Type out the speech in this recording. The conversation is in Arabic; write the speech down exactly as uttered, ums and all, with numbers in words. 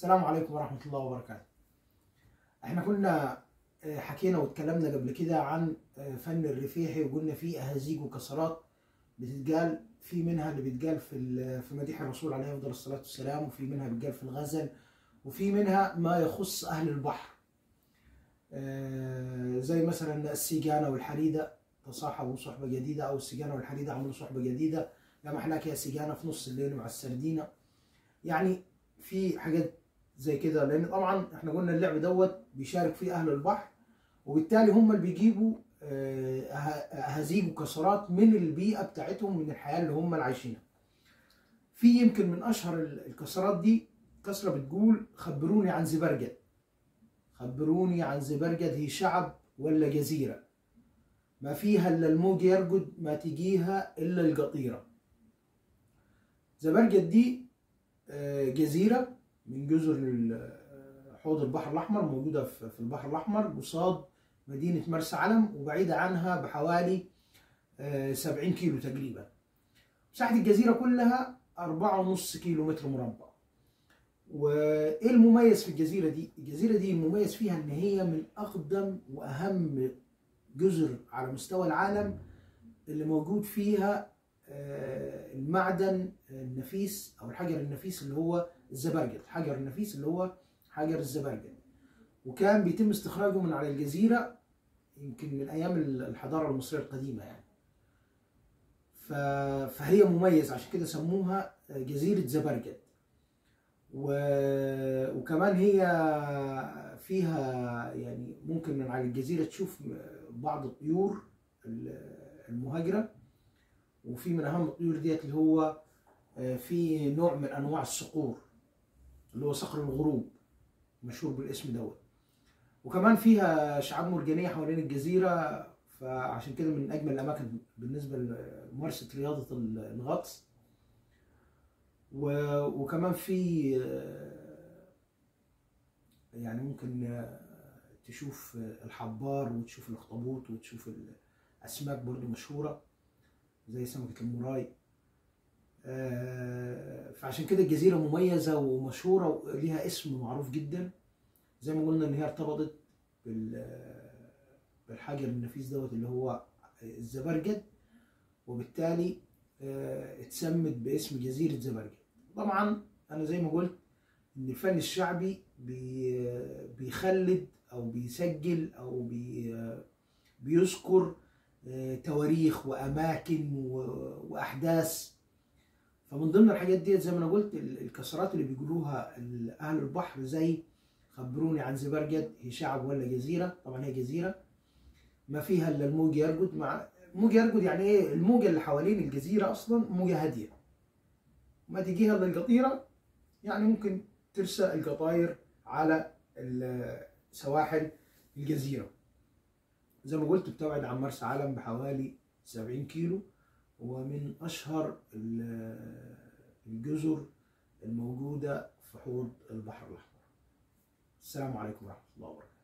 السلام عليكم ورحمة الله وبركاته. احنا كنا حكينا واتكلمنا قبل كده عن فن الرفيحي، وقلنا فيه أهازيج وكسرات بتتقال، في منها اللي بيتقال في في مديح الرسول عليه أفضل الصلاة والسلام، وفي منها بيتقال في الغزل، وفي منها ما يخص أهل البحر، زي مثلا السيجانة والحريدة تصاحبوا صحبة جديدة، أو السيجانة والحريدة عملوا صحبة جديدة، يا محلاك يا سيجانة في نص الليل مع السردينة. يعني في حاجات زي كده، لان طبعا احنا قلنا اللعب دوت بيشارك فيه اهل البحر، وبالتالي هم اللي بيجيبوا اهازيج وكسرات من البيئه بتاعتهم، من الحياه اللي هم اللي عايشينها. في يمكن من اشهر الكسرات دي كسره بتقول: خبروني عن زبرجد، خبروني عن زبرجد، هي شعب ولا جزيره؟ ما فيها الا الموج يرقد، ما تجيها الا القطيره. زبرجد دي جزيره من جزر حوض البحر الأحمر، موجودة في البحر الأحمر قصاد مدينة مرسى علم، وبعيدة عنها بحوالي سبعين كيلو تقريبا. مساحة الجزيرة كلها أربعة ونص كيلو متر مربع. وإيه المميز في الجزيرة دي؟ الجزيرة دي المميز فيها إن هي من أقدم وأهم جزر على مستوى العالم اللي موجود فيها المعدن النفيس أو الحجر النفيس اللي هو الزبرجد، الحجر النفيس اللي هو حجر الزبرجد. وكان بيتم استخراجه من على الجزيرة يمكن من أيام الحضارة المصرية القديمة يعني. فهي مميز، عشان كده سموها جزيرة زبرجد. وكمان هي فيها يعني ممكن من على الجزيرة تشوف بعض الطيور المهاجرة، وفي من أهم الطيور ديت اللي هو في نوع من أنواع الصقور اللي هو صقر الغروب، مشهور بالاسم دوت. وكمان فيها شعاب مرجانية حوالين الجزيرة، فعشان كده من أجمل الأماكن بالنسبة لممارسة رياضة الغطس. وكمان في يعني ممكن تشوف الحبار، وتشوف الأخطبوط، وتشوف الأسماك برضو مشهورة زي سمكة الموراي. فعشان كده الجزيرة مميزة ومشهورة وليها اسم معروف جدا، زي ما قلنا ان هي ارتبطت بالحجر النفيس دوت اللي هو الزبرجد، وبالتالي اتسمت باسم جزيرة زبرجد. طبعا انا زي ما قلت ان الفن الشعبي بيخلد او بيسجل او بيذكر تواريخ واماكن واحداث. فمن ضمن الحاجات ديت زي ما انا قلت الكسرات اللي بيقولوها اهل البحر، زي خبروني عن زبرجد، هي شعب ولا جزيره؟ طبعا هي جزيره. ما فيها الا الموج يرقد. مع موج يرقد يعني ايه؟ الموجه اللي حوالين الجزيره اصلا موجه هاديه، ما تجيها الا القطيره، يعني ممكن ترسى القطاير على سواحل الجزيره. زي ما قلت بتبعد عن مرسى علم بحوالي سبعين كيلو، ومن أشهر الجزر الموجودة في حوض البحر الأحمر. السلام عليكم ورحمة الله وبركاته.